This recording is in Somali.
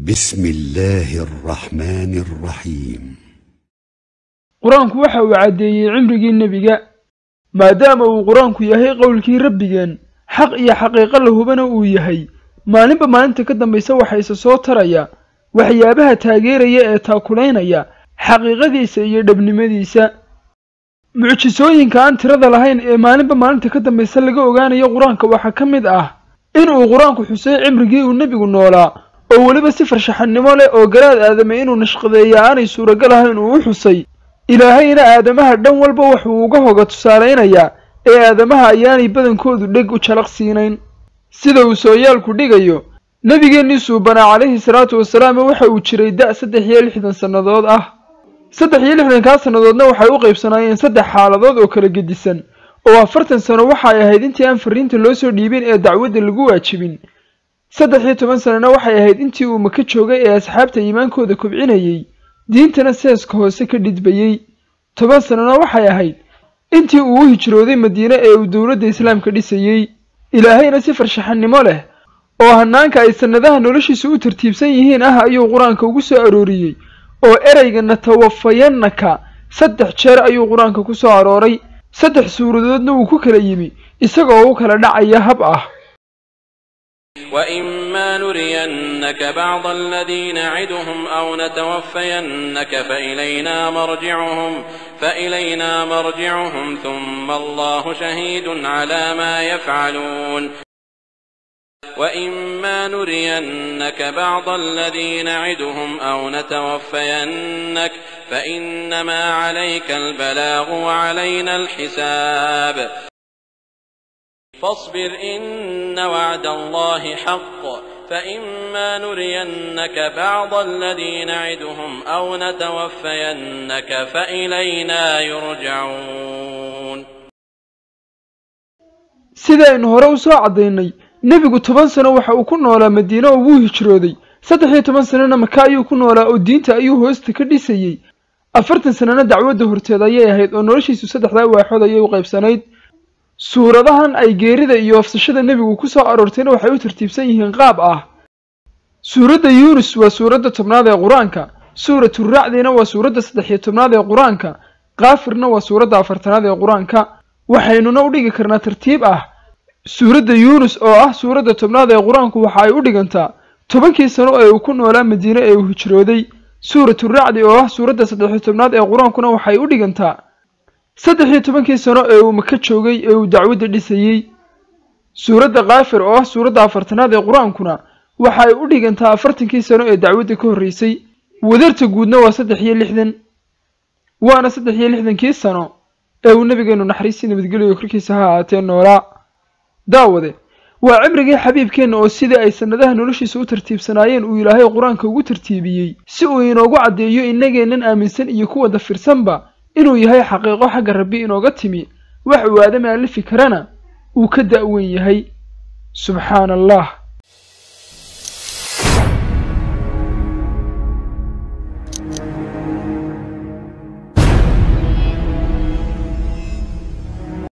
بسم الله الرحمن الرحيم قرآنك waxa uu cadeeyay cimrigii nabiga maadaama uu quraanku yahay qowlkii rabbigan xaq iyo xaqiiqo la hubana uu yahay maalinba maalinta ka dambaysa waxa isa soo taraya waxyaabaha taageeraya ee taakuleynaya xaqiiqadiisa iyo dhabnimadiisa mucjisooyinka aan tirada lahayn ee maalinba maalinta ka dambaysa laga ogaanayo quraanka waxa ka mid ah in uu quraanku xusay cimrigii uu nabigu noolaa oo waliba si farshaxanimo leh oo garaad aadama inuu nashqadeeyo aanay suuragal ahayn uu xusay ilaahayna aadamaha dhan walba wuxuu uga hoga tusaaleynaya ee aadamaha ayaanay badankoodu dheg u jalaqsiinayn sida uu sooyaalku dhigayo nabigeennii suubanaa calayhi salaatu wasalaam waxa uu jiray da' 63 sannadood ah 63 sannadoodna waxay u qaybsanaayeen 3 xaaladood oo kala gedisan oo 40 sano waxay ahayd intii aan fariinta loo soo dhiibin ee dacwadda lagu waajibin 13 sanana waxay ahayd intii uu Maka joogay ee asxaabta iimaankooda kubcinayay diintana seeska hoose ka dhidbayay 10 sanana waxay ahayd intii uu hijrooday Madiina ee uu dawladda islaamka dhisayay ilaahayna si farshaxanimo leh oo hanaanka ay sanadaha noloshiisa u tartiibsan yihiin ah ayuu quraanka ugu soo arooriyay oo erayga natawafayanaka 3 jeer ayuu quraanka ku soo arooray 3 suuradoodna uu ku kala yimi isagoo uu kala dhacaya hab ah وإما نرينك بعض الذي نعدهم أو نتوفينك فإلينا مرجعهم ثم الله شهيد على ما يفعلون وإما نرينك بعض الذي نعدهم أو نتوفينك فإنما عليك البلاغ وعلينا الحساب فاصبر إن وعد الله حق فإما نرينك بعض الذي نعدهم أو نتوفينك فإلينا يرجعون sida in hore u soo cadeynay nabigu 10 sano waxa uu ku noolaa Madiina oo uu hijrooday 13 sanana Maka ayuu ku noolaa oo diinta ayuu hoosta ka dhisayay 40 sanana dacwadda horteeda ayay ahayd oo noloshiisu 3 waaxood ayay u qaybsanayd suuradahan ay geerida iyo afsashada nabigu ku soo aroortayna waxay u tartiibsan yihiin qaab ah suurada Yunus waa suurada 10aad ee quraanka suuratu Ra'dina waa suurada 13aad ee quraanka qaafirna waa suurada 4aad ee quraanka waxaynuna u dhigi karnaa tartiib ah suurada Yunus oo ah suurada 10aad ee quraanku waxa ay u dhigantaa 10kii sano ee uu ku noolaa Madiina ee uu hijrooday suuratu Ra'd oo ah suurada 13aad ee quraankuna waxay u dhigantaa 13 sano ee uu Maka joogay ee uu dacwadda dhisayay suurada qaafir oo ah suurada 4aad ee quraankuna waxay u dhigantaa 40kii sano ee dacwadda ka horeysay wadarta guudna waa 63 waana 63kii sano ee uu nabigeenu naxariis nabadgelyo korkiisa ha ahaatee noolaa daawade waa cimrigii xabiibkeena oo sidii ay sanadaha noloshiisa u tartiibsanaayeen uu ilaahay quraanka ugu tartiibiyay si uu inoogu cadeeyo inageenan aaminsan iyo kuwa dafirsanba inuu yahay xaqiiqo xagga rabbi inooga timi wax uu aadama la fikrana uu ka da'wan yahay subxaan allah